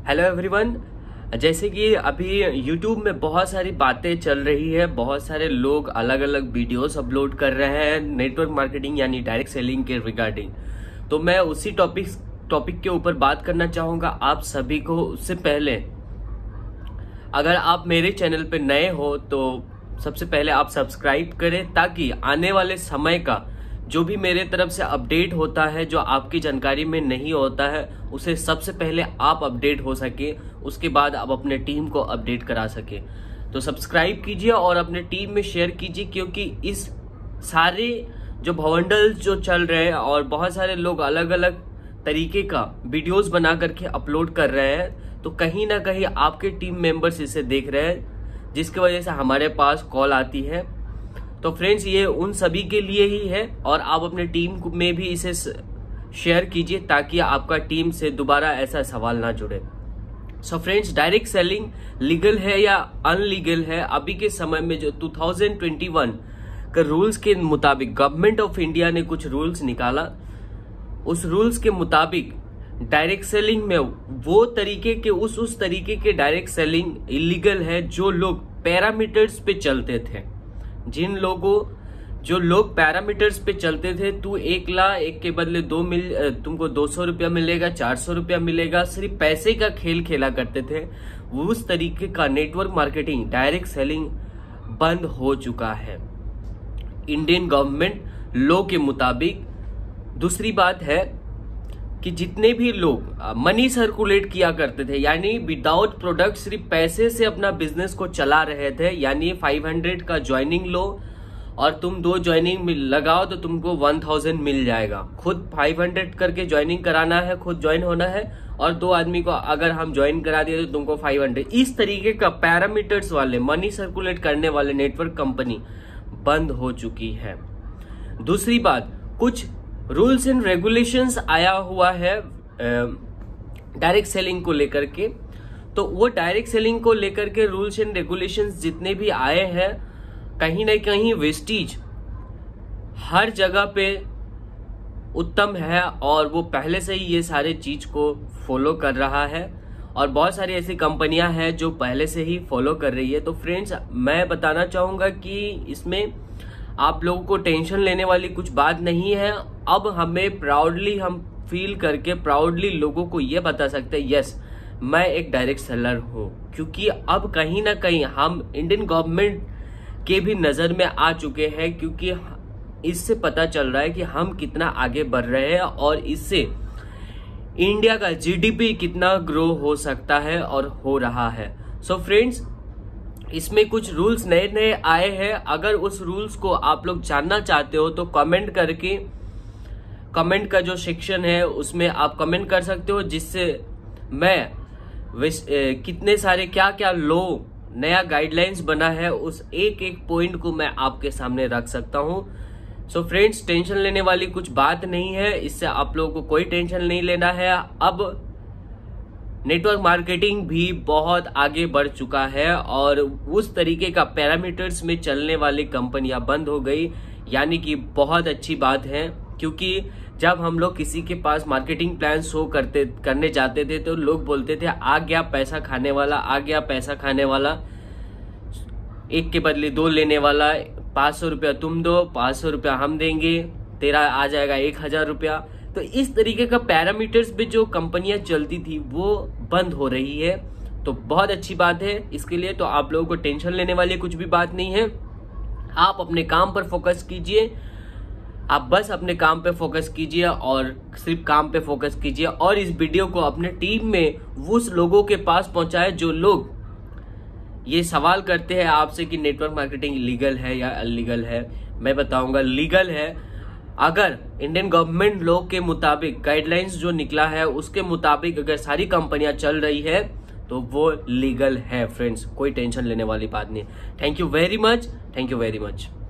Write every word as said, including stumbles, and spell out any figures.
Hello everyone. जैसे कि अभी यूट्यूब में बहुत सारी बातें चल रही है, बहुत सारे लोग अलग अलग वीडियोस अपलोड कर रहे हैं नेटवर्क मार्केटिंग यानी डायरेक्ट सेलिंग के रिगार्डिंग। तो मैं उसी टॉपिक टॉपिक के ऊपर बात करना चाहूँगा आप सभी को। उससे पहले अगर आप मेरे चैनल पे नए हो तो सबसे पहले आप सब्सक्राइब करें, ताकि आने वाले समय का जो भी मेरे तरफ से अपडेट होता है, जो आपकी जानकारी में नहीं होता है, उसे सबसे पहले आप अपडेट हो सके, उसके बाद आप अपने टीम को अपडेट करा सके। तो सब्सक्राइब कीजिए और अपने टीम में शेयर कीजिए, क्योंकि इस सारे जो भवंडल जो चल रहे हैं और बहुत सारे लोग अलग अलग तरीके का वीडियोस बना करके अपलोड कर रहे हैं, तो कहीं ना कहीं आपके टीम मेंबर्स इसे देख रहे हैं, जिसकी वजह से हमारे पास कॉल आती है। तो फ्रेंड्स, ये उन सभी के लिए ही है और आप अपने टीम में भी इसे शेयर कीजिए, ताकि आपका टीम से दोबारा ऐसा सवाल ना जुड़े। So friends, direct selling legal है या अनलीगल है? अभी के समय में जो दो हज़ार इक्कीस के रूल्स के मुताबिक गवर्नमेंट ऑफ इंडिया ने कुछ रूल्स निकाला। उस रूल्स के मुताबिक डायरेक्ट सेलिंग में वो तरीके के उस उस तरीके के डायरेक्ट सेलिंग इलीगल है जो लोग पैरामीटर्स पे चलते थे। जिन लोगों जो लोग पैरामीटर्स पे चलते थे, तू एक ला एक के बदले दो मिल तुमको दो सौ रुपया मिलेगा, चार सौ रुपया मिलेगा, सिर्फ पैसे का खेल खेला करते थे, वो उस तरीके का नेटवर्क मार्केटिंग डायरेक्ट सेलिंग बंद हो चुका है इंडियन गवर्नमेंट लॉ के मुताबिक। दूसरी बात है कि जितने भी लोग मनी सर्कुलेट किया करते थे, यानी विदाउट प्रोडक्ट सिर्फ पैसे से अपना बिजनेस को चला रहे थे, यानी पाँच सौ का ज्वाइनिंग लो और तुम दो ज्वाइनिंग लगाओ तो तुमको एक हज़ार मिल जाएगा। खुद पाँच सौ करके ज्वाइनिंग कराना है, खुद ज्वाइन होना है, और दो आदमी को अगर हम ज्वाइन करा दिए तो तुमको पाँच सौ। इस तरीके का पैरामीटर्स वाले मनी सर्कुलेट करने वाले नेटवर्क कंपनी बंद हो चुकी है। दूसरी बात, कुछ रूल्स एंड रेगुलेशंस आया हुआ है डायरेक्ट सेलिंग को लेकर के। तो वो डायरेक्ट सेलिंग को लेकर के रूल्स एंड रेगुलेशंस जितने भी आए हैं, कहीं ना कहीं वेस्टीज हर जगह पे उत्तम है और वो पहले से ही ये सारे चीज को फॉलो कर रहा है, और बहुत सारी ऐसी कंपनियां हैं जो पहले से ही फॉलो कर रही है। तो फ्रेंड्स, मैं बताना चाहूंगा कि इसमें आप लोगों को टेंशन लेने वाली कुछ बात नहीं है। अब हमें प्राउडली हम फील करके प्राउडली लोगों को ये बता सकते हैं, यस मैं एक डायरेक्ट सेलर हूं, क्योंकि अब कहीं ना कहीं हम इंडियन गवर्नमेंट के भी नजर में आ चुके हैं, क्योंकि इससे पता चल रहा है कि हम कितना आगे बढ़ रहे हैं और इससे इंडिया का जीडीपी कितना ग्रो हो सकता है और हो रहा है। सो so फ्रेंड्स, इसमें कुछ रूल्स नए नए आए हैं। अगर उस रूल्स को आप लोग जानना चाहते हो तो कमेंट करके, कमेंट का जो सेक्शन है उसमें आप कमेंट कर सकते हो, जिससे मैं कितने सारे क्या क्या लो नया गाइडलाइंस बना है उस एक एक पॉइंट को मैं आपके सामने रख सकता हूं। सो फ्रेंड्स, टेंशन लेने वाली कुछ बात नहीं है, इससे आप लोगों को कोई टेंशन नहीं लेना है। अब नेटवर्क मार्केटिंग भी बहुत आगे बढ़ चुका है और उस तरीके का पैरामीटर्स में चलने वाली कंपनियां बंद हो गई, यानी कि बहुत अच्छी बात है। क्योंकि जब हम लोग किसी के पास मार्केटिंग प्लान शो करते करने जाते थे तो लोग बोलते थे आ गया पैसा खाने वाला, आ गया पैसा खाने वाला, एक के बदले दो लेने वाला, पाँच सौ रुपया तुम दो, पाँच सौ रुपया हम देंगे, तेरा आ जाएगा एक हजार रुपया। तो इस तरीके का पैरामीटर्स पे जो कंपनियां चलती थी वो बंद हो रही है, तो बहुत अच्छी बात है इसके लिए। तो आप लोगों को टेंशन लेने वाली कुछ भी बात नहीं है। आप अपने काम पर फोकस कीजिए, आप बस अपने काम पे फोकस कीजिए और सिर्फ काम पे फोकस कीजिए, और इस वीडियो को अपने टीम में उस लोगों के पास पहुंचाए जो लोग ये सवाल करते हैं आपसे कि नेटवर्क मार्केटिंग लीगल है या अनलीगल है। मैं बताऊंगा लीगल है। अगर इंडियन गवर्नमेंट लॉ के मुताबिक गाइडलाइंस जो निकला है उसके मुताबिक अगर सारी कंपनियां चल रही है तो वो लीगल है फ्रेंड्स, कोई टेंशन लेने वाली बात नहीं। Thank you very much, thank you very much.